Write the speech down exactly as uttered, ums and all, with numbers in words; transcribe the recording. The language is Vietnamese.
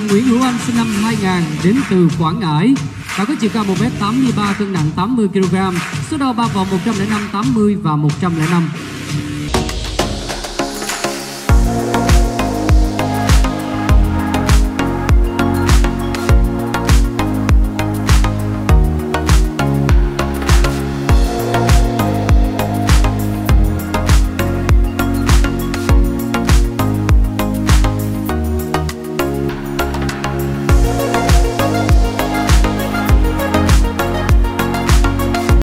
Nguyễn Hữu Anh sinh năm hai nghìn đến từ Quảng Ngãi. Bạn có chiều cao một mét tám mươi ba, cân nặng tám mươi ki lô gam, số đo ba vòng một trăm lẻ năm, tám mươi và một trăm lẻ năm.